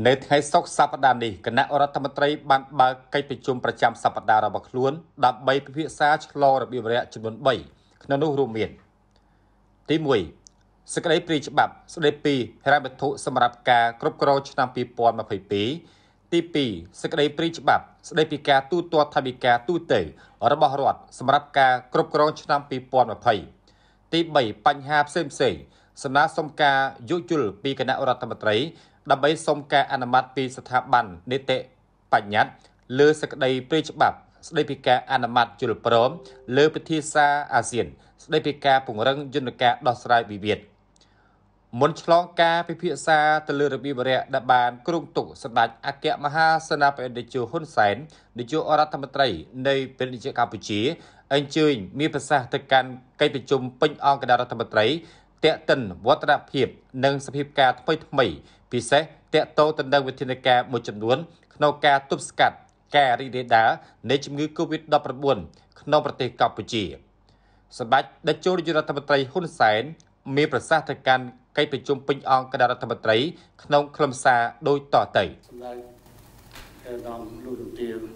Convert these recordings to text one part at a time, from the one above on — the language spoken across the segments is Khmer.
ในไทยซอกสัปดาห์นี้คณะรัฐมนตรีบันบาไกประชุมประจำสัปดาห์ระบบล้วนดับใบพิพิษาชลอระเบียบระยะจำนวนใบขนนุรูเมียนที่มวยสกัดปรีฉบับสเดปีให้รับบรรทุสำหรับการครบครองชนปีปอนมาปีที่ปีสกัดปรีฉบับสเดปีการตู้ตัวทบิการตู้เตยระบบรอดสำหรับการครบครองชนปีปอนมาที่ใบปัญหาเส้นสำนักสมการยุจุลปีคณะรัฐมนตรีดับใบสมการอนุมัติปีสถาบันนิเตปัญญาเลือสกัดปรีฉบับสเดปีการอนุมัติจุลพร้อมเลือพิธีซาอาเซียนสเดปีการปุ่งเริงยุนการดอสไรบีเบียดมนชลองกาพิพิษาตะลือระบีบริยดบานกรุงตุสนัดอาเกะมหาสนาเป็นดิจูฮุนแสนดิจูรัฐมนตรีในเป็นดิจูกัมพูชีอันจืนมีภาษาตะการไกประชุมเป็นองคณะรัฐมนตรีเตะตันวัฒนเพียบหนึ่งสภาพการทำไมพิเศษเตะโตตันดังวิธีการหมดจำนวนขนมการตุบสกัดแกรีเดดาในจำนวนโควิดดับระบวนขนมประเทศกัมพูชีสบัดดิจูดิจูรัฐมนตรีฮุนแสนมีภาษาตะการไกประชุมเป็นองคณะรัฐมนตรีขนมคลมซาโดยต่อเตยสำหรับน้องลูกเตียว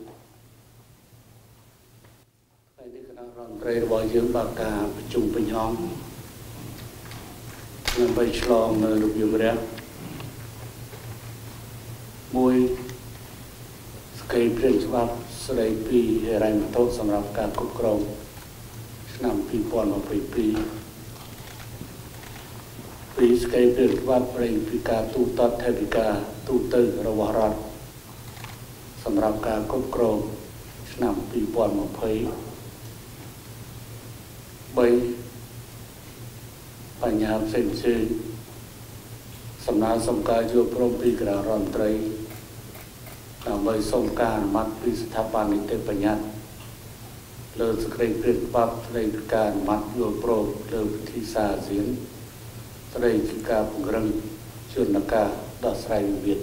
ในที่คณะรัฐมนตรีบอกยืมปากกาประชุมเป็นห้องนำไปฉลองในรูปแบบเรียบมวยสเกย์เปลี่ยนฉบับสไลด์ปีอะไรมาโต้สำหรับการควบคุมนำปีปอนมาปีสเกย์เปลี่ยนฉบับเร่งปีกาตูตัดเทปิกาตูเตอร์ระวารัตสำหรับการควบคุมนำปีปอนมาใบปัญญาเส้นชื่อสำนักสมการโยพรมปีกระรอนไตรนำไปสมการมัดปีสถาบันนิเตปัญญาเลือสเกย์เปลี่ยนปั๊บในการมัดโยพรมเลือพิธีศาสตร์เสียงในการปุ่งเริงชนนักการดัชไรเวียด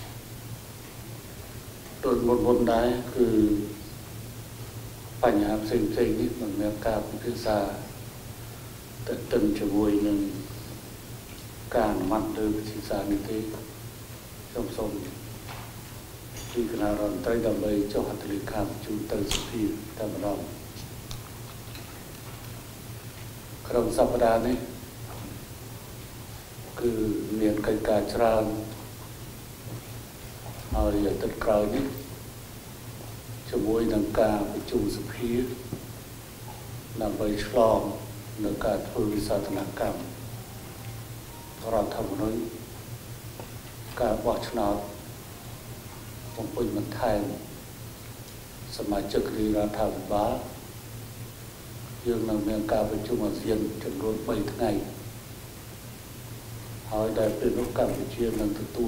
โดยบนได้คือปัญญาเส้นนี้มันมีการพิธีศาสตร์แต่ตึงจะวยหนึ่งการมัดเดินศึกษานิเทศสมที่คณะรัฐมนตรีดำเนินเจ้าหัตถเลขาจุเตอร์สพีดำรงครองสัปดาห์นี้คือเมียนไกกาชรานเอาเรียนตัดกลายนี้จะมวยนังกาประชุมสพีนำไปฉลองในการฝึกวิชาธนกรรมรัฐธรรมนูญการบอชนาต้องเป็นมันไทยสมัยจักรีรัฐบาลยังนำเมืองการประชุมอาเซียนจำนวนไม่ทั้งไงหายได้เป็นรัฐการประชุมนั้นตัว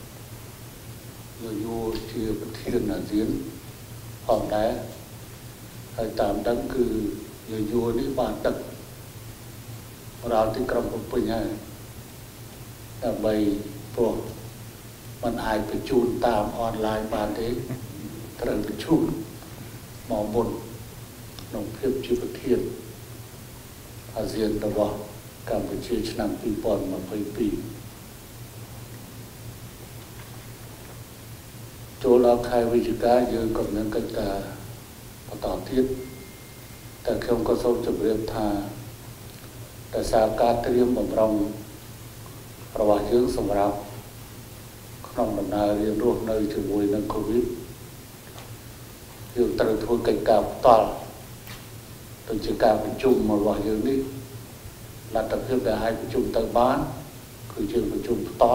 อยู่ที่ประเทศอาเซียนพร้อมได้ให้ตามดังคืออยู่นี่บาดตักเราที่กรมปุ่นใหญ่แต่ใบพวกมันอายไปจูนตามออนไลน์บานเด็กกระดิ่งชุบหมอบนนองเพียบชีพเทียนอาเซียนระหว่างการประชุมชนะปีปอนมาปีโจลาคายวิจิกาเยอะกับนั้นก็จะประต่อทิศแต่เครื่องก็ส่งจะเรียบทาแต่สาการเตรียมบำรุงประวัติยืงสำหรับขนมดำนาเรียนรู้ในจุดมวยนักโควิดอยู่ตระทูลกิจการต่อถึงจะการประชุมมาว่าอย่างนี้รัฐบาลได้ให้ประชุมตั้งบ้านคือชื่อประชุมต่อ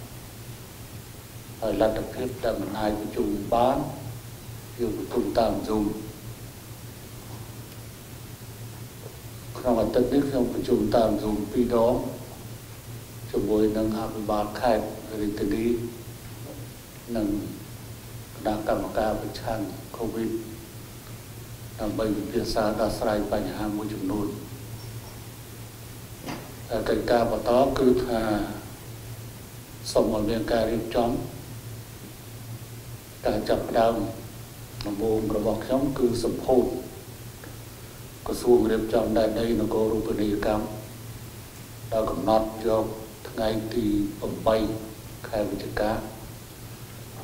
รัฐบาลได้มันให้ประชุมบ้านอยู่ประชุมตามซูมขณะตัดนี้เราประชุมตามซูมปีน้องจะบวยนังอาภิบาลค่ายริตนีนังคณะกรรมการประชันโควิดนำไปวิทยาศาสตร์ดัชไรปัญหามุจำนวนแต่การการปะท้อคือถ้าสมบูรณ์การรีบจ้องการจับดาวนำโบมระบอกช่องคือสมบูรณ์กระทรวงเรียบจำได้ในนโกรูปนิยกรรมเรากำหนดยกทั้งไงที่ผมไปใครวิจารณ์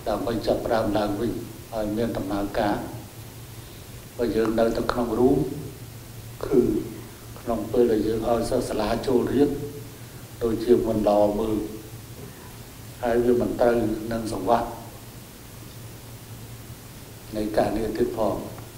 ដើម្បីចាប់ផ្ដើមឡើងវិញឲ្យមានដំណើរការបើយើងនៅតែក្នុងរូបគឺក្នុងពេលដែលយើងឲ្យសិស្សសាលាចូលរៀនដូចជាមិនល្អមើលហើយវាមិនត្រូវនឹងសង្វាក់នៃការងារទៀតផង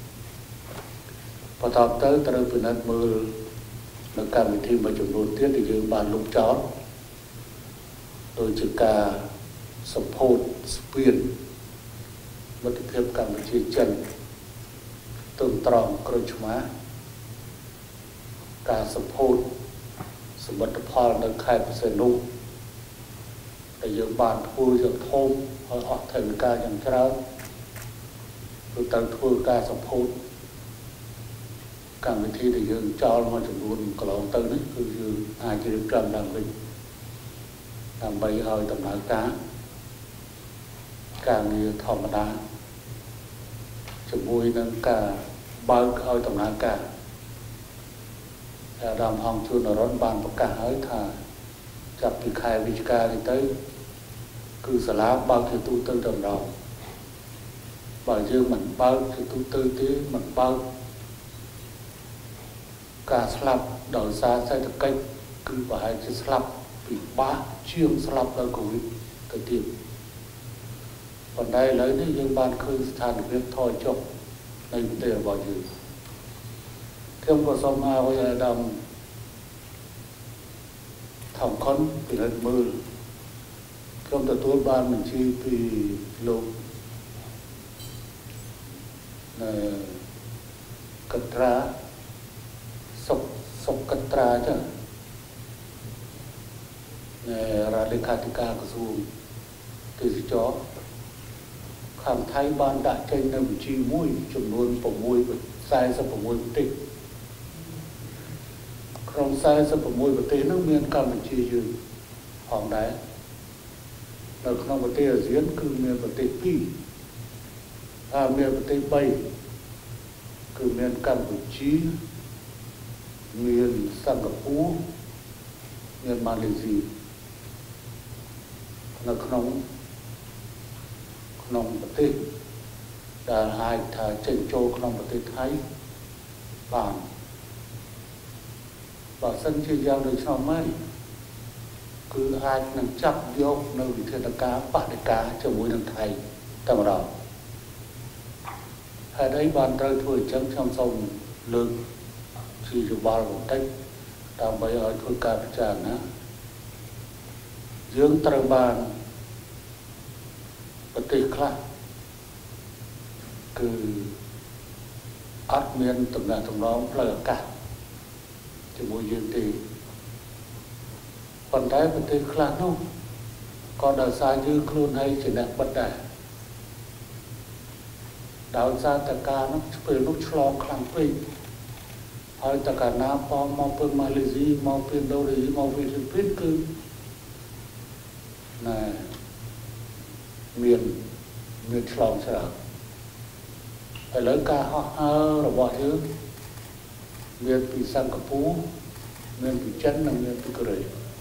បន្តទៅត្រូវពិនិត្យមើលនៅកម្មវិធីមួយចំនួនទៀតដែលយើងបានលុបចោលដូចជាការសម្ពោធស្ពានមិត្តភាពកម្ពុជាចិនទន្ត្រង់ក្រូចឆ្មាការសម្ពោធសមិទ្ធផលនៅខេត្តពិសេសនោះដែលយើងបានធ្វើយ៉ាងធំឲ្យអស់ថវិកាយ៉ាងច្រើនគឺត្រូវធ្វើការសម្ពោធកម្មវិធីដែលយើងចោលមួយចំនួនកន្លងទៅនេះគឺយើងអាចរៀបចំឡើងវិញដើម្បីឲ្យដំណើរការងារធម្មតាជាមួយនឹងការបើកឲ្យដំណើរការអាដាមអង្គជួនរនបានប្រកាសហើយថាចាប់ពីខែវិច្ឆិកានេះទៅគឺសាលាបើកជាទូទៅតែម្ដងបើយើងមិនបើកជាទូទៅទេមិនបើកការស្លាប់ដោយសារសេដ្ឋកិច្ចគឺប្រហែលជាស្លាប់ពិបាកជាងស្លាប់ដោយកូវីដទៅទៀតប៉ុន្តែឥឡូវនេះយើងបានឃើញស្ថានភាពថយចុះនៃប្រទេសរបស់យើងខ្ញុំក៏សូមឲ្យអាដាមថងខុនពិនិត្យមើលខ្ញុំទទួលបានបញ្ជាពីលោកកត្រាសុកកត្រាចឹងរដ្ឋលេខាធិការក្រសួងទេសចរខាងថៃបានដាក់ចេញនៅបញ្ជីមួយចំនួន46ប្រទេសក្នុង46ប្រទេសនោះមានកម្ពុជាយើងផងដែរនៅក្នុងប្រទេសអាស៊ានគឺមានប្រទេស2ហើយមានប្រទេស3គឺមានកម្ពុជាមានសិង្ហបុរីមានម៉ាឡេស៊ីនៅក្នុងប្រទេសដែលអាចថាចេញចូលក្នុងប្រទេសថៃបានបើសិនជាយ៉ាងដូចឆ្នាំនេះគឺអាចនឹងចាប់យកនៅវិធានការបដិការជាមួយនឹងថៃតែម្ដងហើយđâyបានត្រូវធ្វើអញ្ចឹងខ្ញុំសូមលើកជាយោបល់បន្តិចដើម្បីឲ្យធ្វើការពិចារណាយើងត្រូវបានប្រទេសខ្លះគឺអត់មានតំណែងតំណងផ្លូវអាកាសជាមួយយើងទេប៉ុន្តែប្រទេសខ្លះនោះក៏ដោយសារយើងខ្លួនឯងជាអ្នកបិទដែរដោយសារតការនោះពេលនោះឆ្លងខ្លាំងពេកហើយតកាណាផងមកពីម៉ាឡេស៊ីមកពីឥណ្ឌូនេស៊ីមកពីហ្វីលីពីនគឺណែមានឆ្លងច្រើនឥឡូវការហោះហើររបស់យើងមានពីសិង្ហបុរីមានពីចិននិងមានពីកូរ៉េ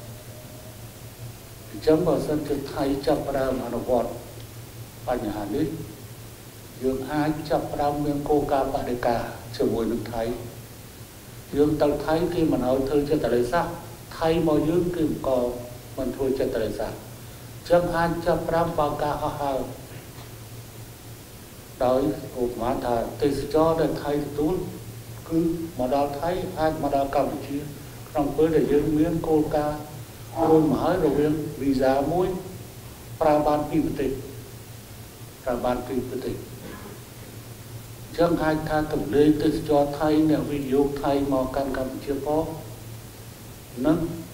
អញ្ចឹងបើសិនជាថៃចាប់ផ្ដើមអនុវត្តបញ្ហានេះយើងអាចចាប់ផ្ដើមមានគោលការណ៍បដិការជាមួយនឹងថៃយើងទៅថៃគេមិនឲ្យធ្វើចិត្តលេសាថៃមកយើងគឺក៏មិនធ្វើចិត្តលេសាចឹងអាចចាប់ផ្ដើមបើកការហោះហើរដោយឧបមាថាទេសចរដែលថៃទទួលគឺមកដល់ថៃអាចមកដល់កម្ពុជាក្នុងពេលដែលយើងមានគោលការណ៍រួមមកហើយរវាងវីសាមួយប្រើបាន2ប្រទេសចឹងអាចថាទម្លាយទេសចរថៃអ្នកវិនិយោគថៃមកកាន់កម្ពុជាផងនិង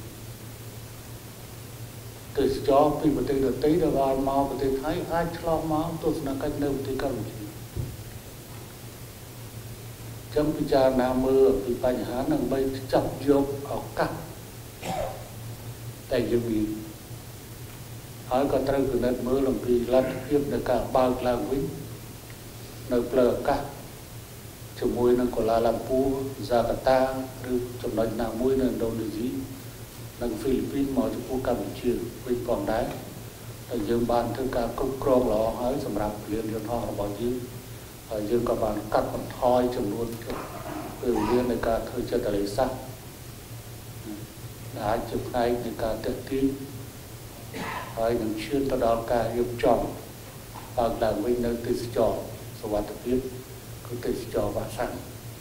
ទេសចរពីប្រទេសដទៃដែលបានមកប្រទេសថៃអាចឆ្លងមកទស្សនកិច្ចនៅប្រទេសកម្ពុជាចឹងពិចារណាមើលពីបញ្ហានឹងបីចាប់យកឱកាសតែយើងមានហើយក៏ត្រូវពិនិត្យមើលអំពីលទ្ធភាពនៃការបើកឡើងវិញនៅផ្លូវអាកាសជាមួយនឹងកូឡាឡាំពូហ្សាកាតាឬចំណុចណាមួយនៅឥណ្ឌូនេស៊ីនិងហ្វីលីពីនមកចំពោះកម្ពុជាវិញផងដែរតែហើយយើងបានធ្វើការគ្រប់គ្រងល្អហើយសម្រាប់ពលានយន្តហោះរបស់យើងហើយយើងក៏បានកាត់បន្ថយចំនួនពេលវេលានៃការធ្វើចិត្តលេខសាស្ត្រអាចជាផ្នែកនៃការទាក់ទាញហើយនឹងឈានទៅដល់ការរៀបចំបើកឡើងវិញនៅទេសចរសុវត្ថិភាពគឺទេសចរវ៉ាក់សាំង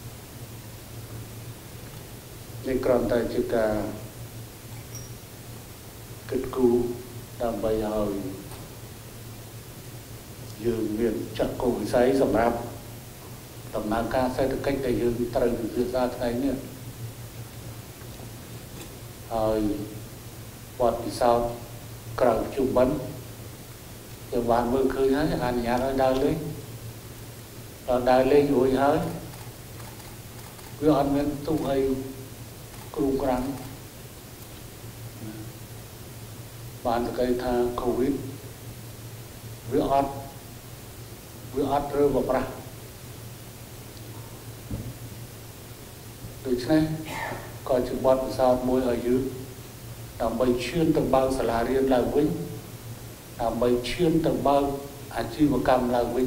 នេះគ្រាន់តែជាការគិតគូរដើម្បីឲ្យយើងមានចាត់គោលវិស័យសម្រាប់ដំណើរការសេដ្ឋកិច្ចដែលយើងត្រូវពិភាក្សាថ្ងៃនេះហើយបទពិសោធន៍ក្រៅជុំបិណ្ឌយើងបានមើលឃើញហើយអនុញ្ញាតឲ្យដើរលេងដល់ដើរលេងរួចហើយវាអត់មានទុកអីគ្រូក្រាំងបានតែគេថាកូវីដវាអត់រើបប្រាស់ដូច្នេះក៏ជាបទពិសោធន៍មួយឲ្យយើងដើម្បីឈានទៅបើកសាលារៀនឡើងវិញដើម្បីឈានទៅបើកអាជីវកម្មឡើងវិញ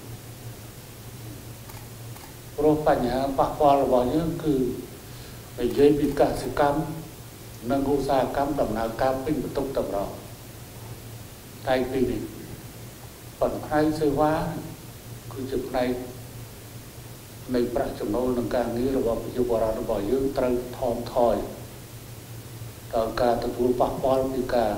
ព្រោះបញ្ហាប៉ះពាល់របស់យើងគឺនិយាយពីកសិកម្មនិងឧស្សាហកម្មដំណើរការពេញបន្ទុកតម្រងតែពីនេះប៉ុន្តែផ្នែកសេវាគឺជាផ្នែកនៃប្រាក់ចំណូលនិងការងាររបស់ប្រជាពលរដ្ឋរបស់យើងត្រូវថមថយដល់ការទទួលប៉ះពាល់ពីការ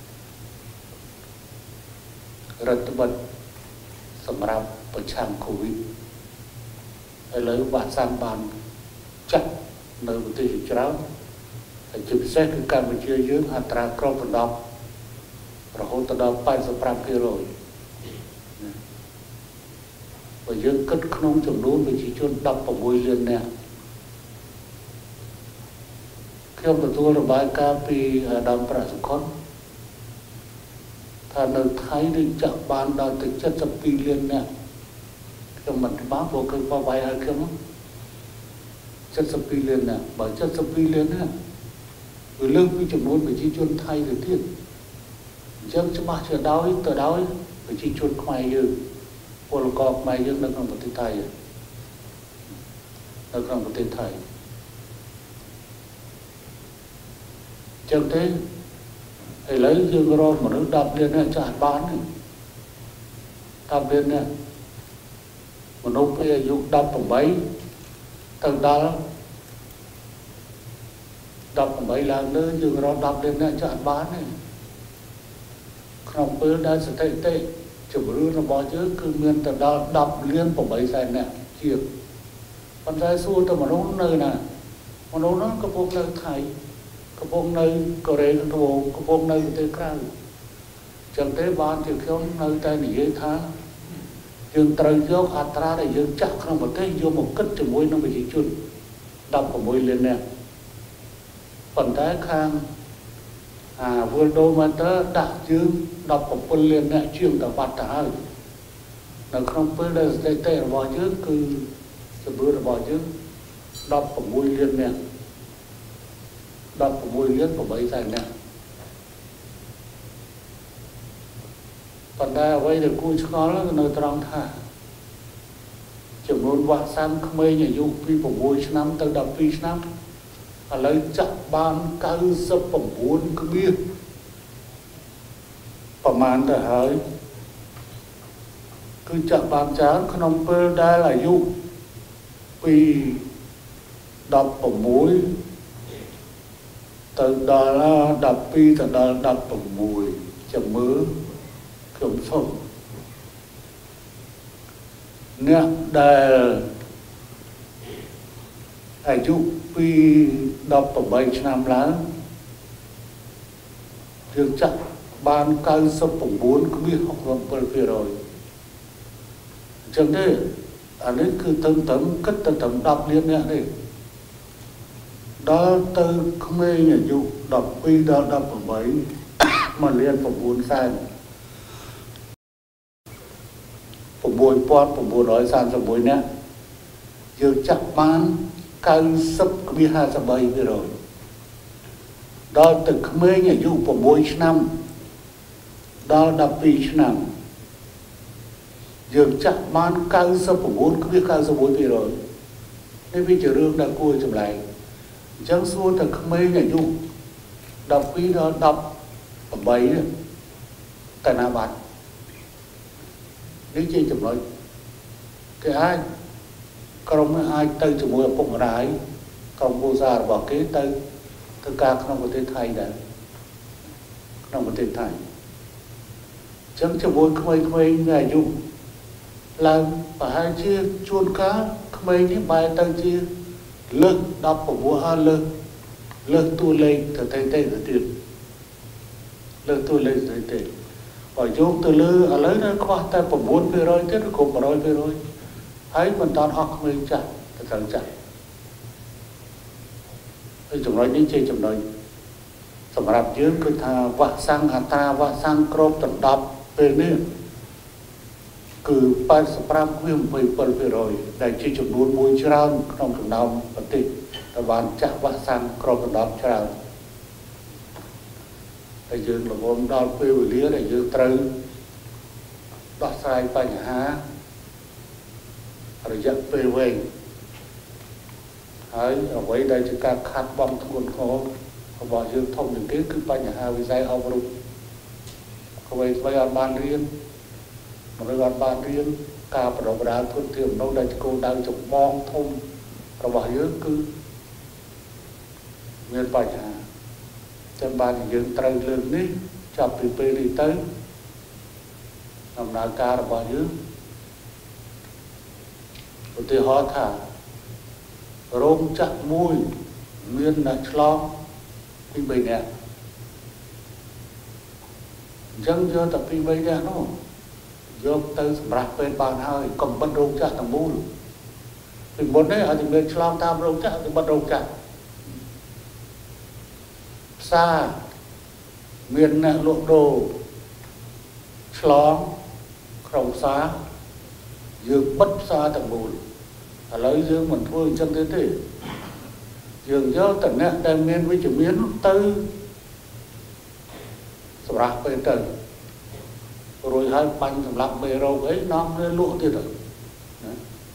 រដ្ឋបတ်សម្រាប់ប្រឆាំងកូវីដឥឡូវវ៉ាក់សាំងបានចាត់នៅប្រទេសច្រើនហើយជាពិសេសគឺកម្ពុជាយើងអត្រាគ្របដណ្ដប់រហូតដល់ 85% បើយើងគិតក្នុងចំនួនប្រជាជន16លាននាក់ខ្ញុំទទួលរបាយការណ៍ពីអាដាមប្រាក់សុខុនថានៅថៃនឹងចាក់បានដល់ទៅ72លាននាក់ខ្ញុំមិនបានព្រោះគឺបបាយឲ្យខ្ញុំ72លាននាក់បើ72លាននាក់វាលើសពីចំនួនប្រជាជនថៃទៅទៀតអញ្ចឹងច្បាស់ជាដោយទៅដោយប្រជាជនខ្មែរយើងពលករខ្មែរយើងនៅក្នុងប្រទេសថៃនៅក្នុងប្រទេសថៃចឹងទេឥឡូវយើងរកមនុស្ស10លាននាក់ចាស់បាន10លាននាក់មនុស្សពេលអាយុ18ទៅដល់18ឡើងលើយើងរក10លាននាក់ចាស់បានទេក្នុងពេលដែលស្ថិតិជំរឿនរបស់យើងគឺមានទៅដល់10លាន8សែននាក់ជាងប៉ុន្តែសួរទៅមនុស្សនៅណាមនុស្សនោះកំពុងនៅថៃកំពុងនៅកូរ៉េខាងត្បូងកំពុងនៅប្រទេសក្រៅចឹងទេបានជាខ្ញុំនៅតែនិយាយថាយើងត្រូវយកអត្រាដែលយើងចាក់ក្នុងប្រទេសយកមកគិតជាមួយនឹងប្រជាជន16លាននាក់ប៉ុន្តែខាងWorldometer ដាក់យើង17លាននាក់ជាងតបាត់ទៅហើយនៅក្នុងពេលដែលស្ថិតិរបស់យើងគឺចំនួនរបស់យើង16លាននាក់16លាន8សែននាក់ប៉ុន្តែអ្វីដែលគួរឆ្ងល់គឺនៅត្រង់ថាចំនួនវ៉ាក់សាំងក្មេងអាយុពី6ឆ្នាំទៅ12ឆ្នាំឥឡូវចាក់បាន99គ្មានប្រមាណទៅហើយគឺចាក់បានច្រើនក្នុងពេលដែលអាយុពី16ទៅដល់12ទៅដល់16ចាំមើលខ្ញុំសុំអ្នកដែលអាយុពី18ឆ្នាំឡើងយើងចាក់បាន99.67%អញ្ចឹងទេអានេះគឺទៅគិតទៅ10លាននាក់ទេដល់ទៅក្មេងអាយុ12ដល់18 1លាន9សែន9,931នាក់យើងចាក់បាន90.53%ដល់ទៅក្មេងអាយុ6ឆ្នាំដល់12ឆ្នាំយើងចាក់បាន99 គឺ91%នេះវាជារឿងដែលគួរចម្លែកអញ្ចឹងសួរតែក្មេងអាយុ12ដល់18តែណាបាត់នេះជាចំណុចគេអាចក្រុមនេះអាចទៅជាមួយឪពុកម្ដាយក្រុមគ្រួសាររបស់គេទៅធ្វើការក្នុងប្រទេសថៃដែរក្នុងប្រទេសថៃអញ្ចឹងជាមួយក្មេងៗអាយុឡើងប្រហែលជាជួនកាលក្មេងនេះបែរទៅជាលើក19ហើយលើកតួលេខទៅទៀតលើកតួលេខទៅទៀតបើយកទៅលើឥឡូវនៅខ្វះតែ9%ទៀតឬក៏100%ហើយមិនតាន់អស់ក្មេងចាស់ទៅត្រូវចាស់ហើយចំណុចនេះជាចំណុចសម្រាប់យើងគឺថាវ៉ាក់សាំងអត្រាវ៉ាក់សាំងគ្របដណ្ដប់ពេលនេះគឺ85-27%ដែលជាចំនួនមួយច្រើនក្នុងចំណោមប្រទេសដែលបានចាក់វ៉ាក់សាំងគ្របដណ្ដប់ច្រើនតែយើងរវល់ដល់ពេលវេលាដែលយើងត្រូវដោះស្រាយបញ្ហារយៈពេលវែងហើយអ្វីដែលជាការខាត់បងធ្ងន់ធ្ងររបស់យើងធំជាងគេគឺបញ្ហាវិស័យអប់រំអ្វីអត់បានរៀនមនុស្សអត់បានរៀនការបណ្ដុះបណ្ដាលធនធានមនុស្សដែលជាគោលដៅចម្បងធំរបស់យើងគឺមានបញ្ហាចាំបានយើងត្រូវលើកនេះចាប់ពីពេលនេះទៅដំណើរការរបស់យើងឧទាហរណ៍ថារោងចក្រមួយមានអ្នកឆ្លងពី3នាក់អញ្ចឹងយកតែពី3នាក់នោះយកទៅសម្រាប់ពេលបានហើយកុំបិទរោងចក្រទាំងមូលពីមុននេះឲ្យតែមានឆ្លងតាមរោងចក្រទៅបិទរោងចក្រផ្សារមានអ្នកលក់ដូរឆ្លងក្នុងផ្សារយើងបិទផ្សារទាំងមូលឥឡូវយើងមិនធ្វើអញ្ចឹងទេយើងយកតែអ្នកដែលមានវិជ្ជមានទៅសម្រាប់ពេលទៅរួចហើយបាញ់សម្រាប់មេរោគអីនាំទៅលក់ទៀតណា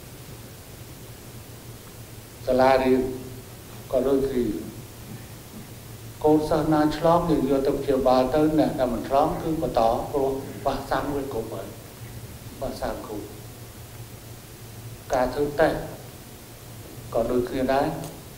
សាលារៀនក៏ដូចជាកូនសិស្សណាឆ្លងយើងយកទៅព្យាបាលទៅអ្នកដែលមិនឆ្លងគឺបន្តព្រោះវ៉ាក់សាំងវាគ្រប់ហើយវ៉ាក់សាំងគ្រប់ការធ្វើតេស្តក៏ដូចគ្នាដែរ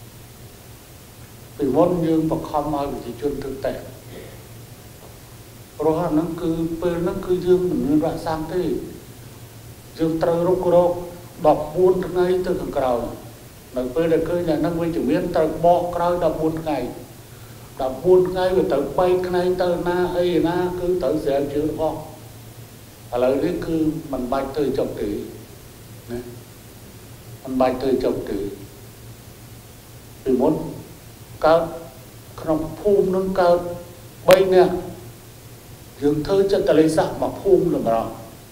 ពីមុនយើងបង្ខំឲ្យប្រជាជនធ្វើតេស្តព្រោះអាហ្នឹងគឺពេលហ្នឹងគឺយើងមិនមានវ៉ាក់សាំងទេយើងត្រូវរុករក14ថ្ងៃទៅខាងក្រោយនៅពេលដែលឃើញថាហ្នឹងវិជ្ជមានត្រូវបកក្រោយ14ថ្ងៃ14ថ្ងៃវាទៅ3ថ្ងៃទៅណាអីណាគឺត្រូវស្រាវជ្រាវអស់ឥឡូវនេះគឺមិនបាច់ទៅចុកទេណាមិនបាច់ទៅចុកទេពីមុនកើតក្នុងភូមិនឹងកើត3នាក់យើងធ្វើចិត្តលេខសាក់មកភូមិតម្រង់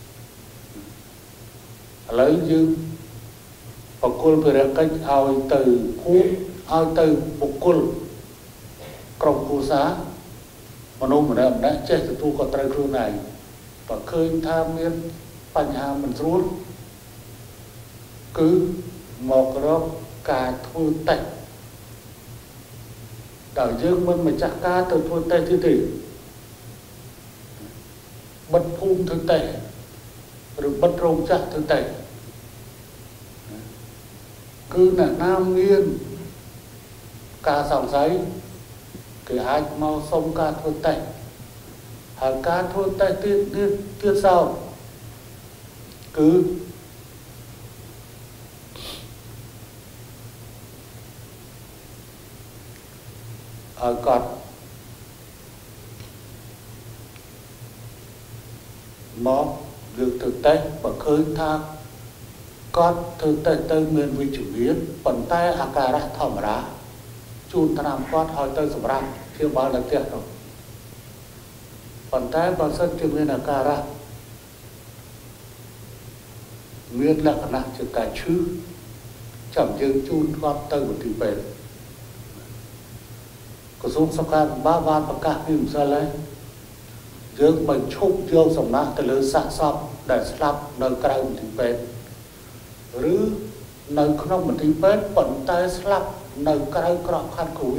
ឥឡូវយើងបកគលភារកិច្ចឲ្យទៅភូមិឲ្យទៅបុគ្គលក្រុមគ្រួសារមនុស្សម្នាក់ចេះទទួលក៏ត្រូវខ្លួនឯងបើឃើញថាមានបញ្ហាមិនស្រួលគឺមករកការធ្វើតេស្តដល់យើងមិនម្ចាស់ការទៅធ្វើតេស្តទេបិទភូមិធ្វើតេស្តឬបិទរោងចក្រធ្វើតេស្តគឺអ្នកណាមានការសង្ស័យគេអាចមកសុំការធ្វើតេស្តហើយការធ្វើតេស្តទៀតសោតគឺឲ្យគាត់មកលើកទៅតេស្តបើឃើញថាគាត់ធ្វើតេស្តទៅមានវិជ្ជមានប៉ុន្តែអាការៈធម្មតាជូនថ្នាំគាត់ឲ្យទៅសម្រាប់ព្យាបាលនៅផ្ទះទៅប៉ុន្តែបើសិនជាមានអាការៈមានលក្ខណៈជាការឈឺចាំយើងជូនគាត់ទៅមន្ទីរពេទ្យក្រសួងសុខាភិបាលបានប្រកាសពីម្សិលហើយ dương mình chụp vô sòng nát từ lưỡi sạ sọp để slap nơi cây một tí bệt rứ nơi không một tí bệt bận tay slap nơi cây cọ khăn củi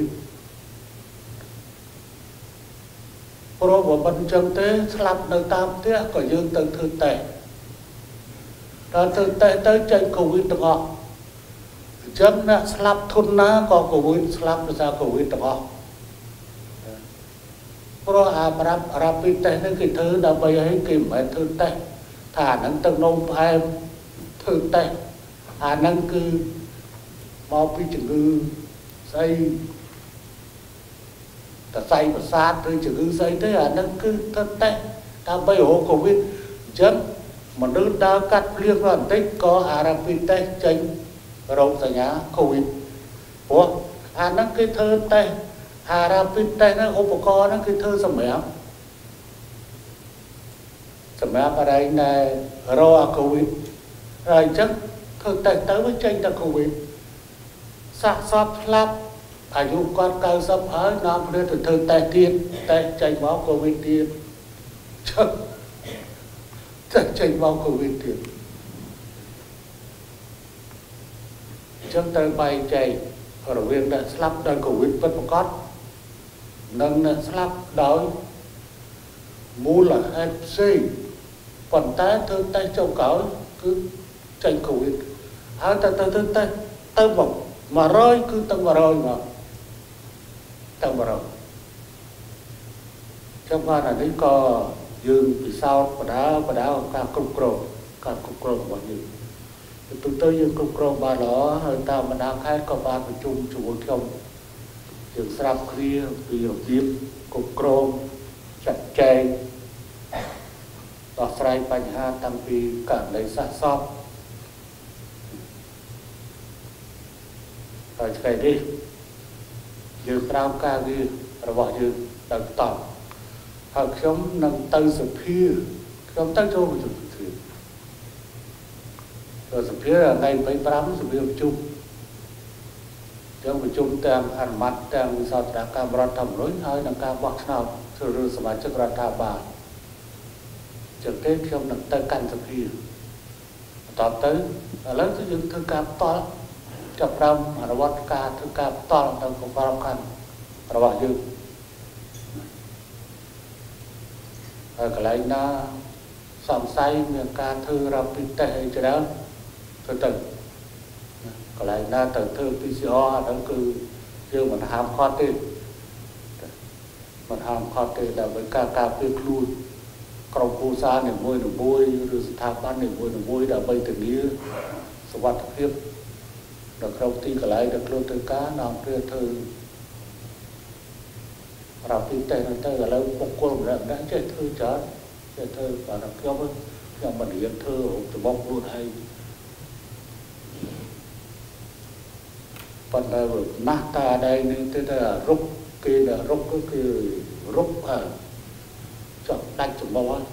pro của bên chân tế slap nơi tam tiếc của dương từ thư tệ rồi từ tệ tới chân củi được họ chân nè slap thun ná có củi slap ra củi được họ pro rapid test cái thứ đã bây ấy kìm phải thư test thả năng tân nông ai thư test năng cứ mau bị chứng ngư xây ta xây và sát tới chứng ngư xây thế năng cứ thư test ta bây hộ covid chân mà nước đã cắt liên quan tích có rapid test tránh rộng ra nhá covid của năng cái thư test rapid test nó uống có nó cái thơ sầm mẹ ở đây này ro covid rồi chắc thơ test tới với tranh ta covid sát sót lắp ai dùng con cao sắp ấy năm nữa từ thơ test tiên test tranh báo covid tiên chắc tranh báo covid tiên chắc tới bay chạy ở viên đã slap đơn covid vẫn một con nâng slap đói mua là FC còn ta thương tay trong cõi cứ tranh covid ta thương tay tơ bọc mà rơi cứ tăng vào rồi mà tăng vào rồi trong qua là đấy có dương vì sao và đá cả cục rồ bao nhiêu từ tới dương cục rồ ba đó hơi ta mà đang khai có ba của chung chủ một trong dương sáp kia vì ở tiếp cục rồ chặt chẽ tỏ sài bánh ha tăng vì cả lấy sát sót rồi cái đi dương rau ca đi rồi bỏ dương đợt tỏ hoặc sống nâng tay sụp phía sống tay cho một chút rồi sụp phía là ngay mấy bám sụp phía chung trong chung tem ăn mặt tem sao đã cam rát thầm lối hơi nâng ca bọc nào rồi sớm mai chắc ra thà bà trực tiếp trong nâng tay canh sụp phía tọt tới lớn tới dương thư cam to chập râm mà nó bắt ca thư cam to tao không vào canh rồi bỏ dương cái này nó sòng say miền ca thư ra kinh tế cho đó từ từ cái này nó từ thư PCR đó cứ chưa mình ham khó tiền mình ham khó tiền là với ca biết lui còn phù sa này môi rồi tham ban này môi đã bay từ nghĩa sự vật hiệp được đầu tiên cái này được luôn từ cá nào kia thư rồi kinh tế nó tới là lâu một cô đã chơi thư chán chơi thư và nó kéo với nhưng mà điện thư từ bóng luôn hay phần là nát ta đây nên thế là rút kia là rút cái kia rút chọn đánh chụp bóng ấy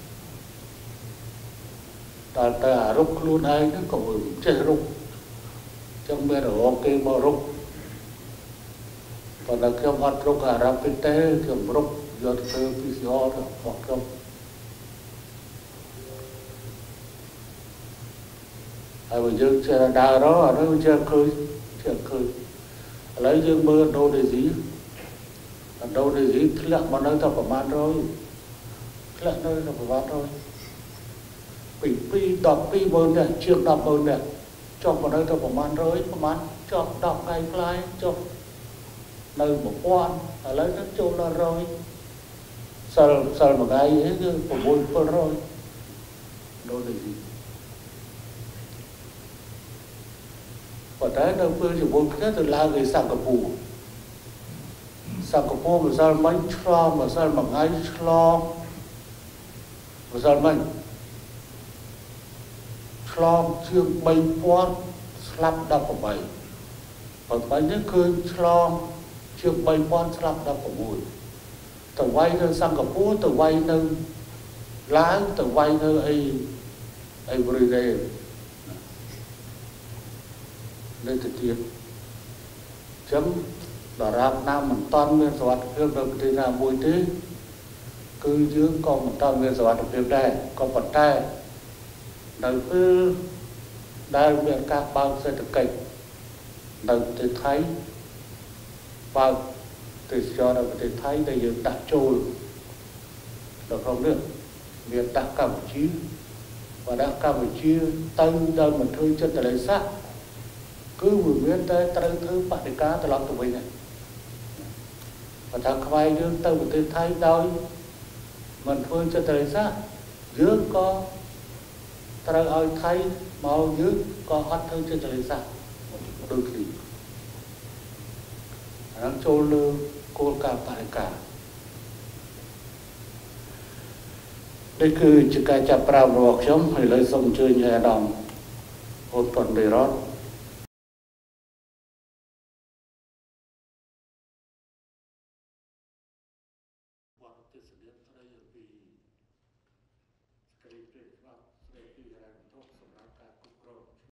ta rút luôn hay nó còn chơi rút trong bên ở ok mà rút còn là khi họ rút ra kinh tế thì rút do từ PCR hoặc không bây giờ chơi đào đó nó chơi khơi lấy dương mưa đâu để gì thứ lặng mà nơi ta phải mang rồi thứ lặng nơi ta phải mang rồi pi đọc pi bơn này chưa đọc bơn này cho vào nơi ta phải mang rồi mà mang cho đọc ngay lại cho nơi một quan lấy nó chỗ là rồi sợ một cái ấy chứ của bôi phân rồi đâu để gì và đấy đâu phương chỉ bôi cái từ la người Singapore mà sao mấy cho mà sao mà ngay cho mà sao mấy cho chưa bay quan slap đập của mày còn mấy cái cơn cho chưa bay quan slap đập của mùi từ quay nơi Singapore từ quay nơi lá từ quay nơi everyday nên thực hiện chấm đỏ ra nam mình toàn nguyên soát hương đồng thì là mùi thế គឺយើងក៏មិនតមានសុវត្ថិភាពដែរក៏ប៉ុន្តែនៅពេលដែលមានការបើកសេដ្ឋកិច្ចនៅប្រទេសថៃបើកទេសចរនៅប្រទេសថៃដែលយើងដាក់ចូលនៅក្នុងនេះមានដាក់កម្ពុជាvà đã Campuchiaទៅដល់មិនធ្វើចិត្តលេសាគឺវាមានតែត្រូវធ្វើបដិការត្រឡប់ទៅវិញហើយបើថាខ្វាយយើងទៅប្រទេសថៃដោយមិនធ្វើចិត្តលេសាយើងក៏ត្រូវឲ្យថៃមកយើងក៏អត់ធ្វើចិត្តលេសាដូចគ្នាអានោះចូលលើគោលការណ៍បដិការđâyគឺជាការចាប់ផ្ដើមរបស់ខ្ញុំហើយឥឡូវសូមអញ្ជើញឲ្យអាដាមអូនប៉ុនដេរ៉តបាទទស្សនៈស្ដីអំពីសេចក្តីព្រាងច្បាប់